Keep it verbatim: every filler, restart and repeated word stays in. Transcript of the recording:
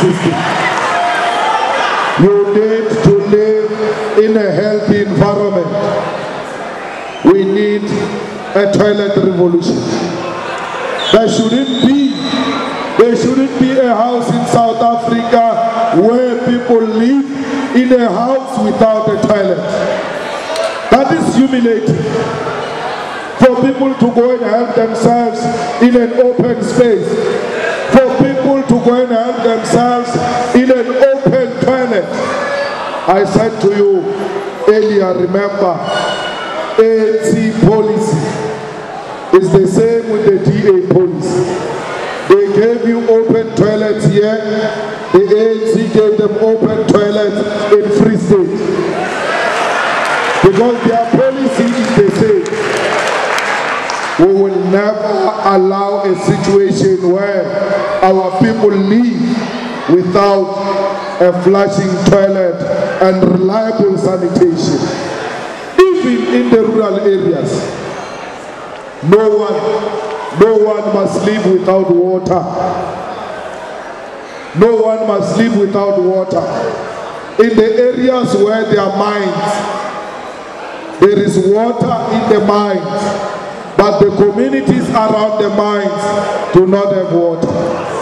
system. You need to live in a healthy environment. We need a toilet revolution. There shouldn't be, there shouldn't be a house in South Africa where people live in a house without a toilet. That is humiliating. For people to go and help themselves in an open space. For people to go and help themselves in an open toilet. I said to you earlier, remember, A N C policy is the same with the D A policy. They gave you open toilets here, the A N C gave them open toilets in Free State. Because their policy is the same. We will never allow a situation where our people live without a flushing toilet and reliable sanitation. Even in the rural areas, no one, no one must live without water. No one must live without water. In the areas where there are mines, there is water in the mines, but the communities around the mines do not have water.